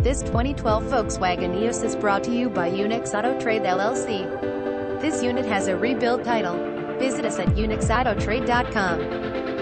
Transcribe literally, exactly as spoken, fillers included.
This twenty twelve Volkswagen Eos is brought to you by Unix Auto Trade L L C. This unit has a rebuilt title. Visit us at unix auto trade dot com.